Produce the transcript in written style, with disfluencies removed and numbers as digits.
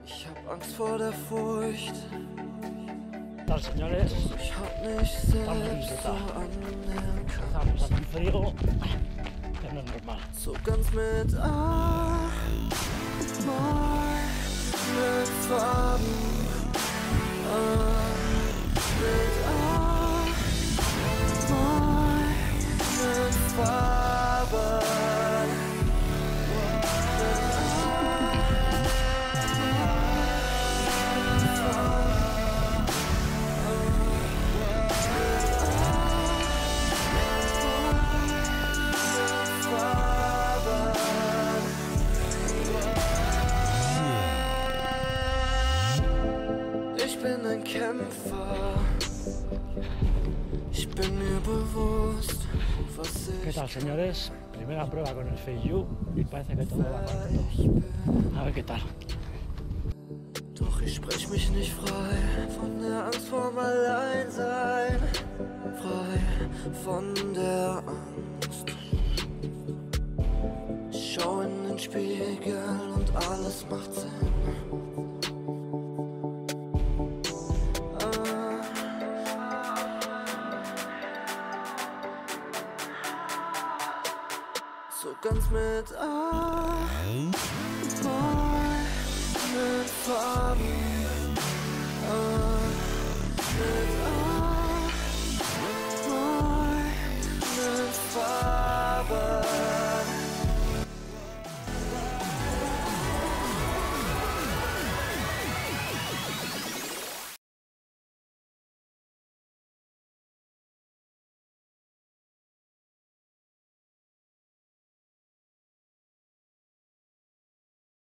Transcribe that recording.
Ich hab Angst vor der Furcht. Tal, señores, Ich hab mich selbst so annähern können. estamos aquí frío, que no es normal. So ganz mit mit Farben, mit Farben. Ich bin ein Kämpfer. Ich bin mir bewusst, was ¿Qué ich tal, señores? Primera prueba con el Feiyu y parece que todo va correcto. bin. A ver qué tal. Doch ich sprech mich nicht frei von der Angst vorm Alleinsein. Frei von der Angst. Ich schau in den Spiegel und alles macht Sinn. So ganz mit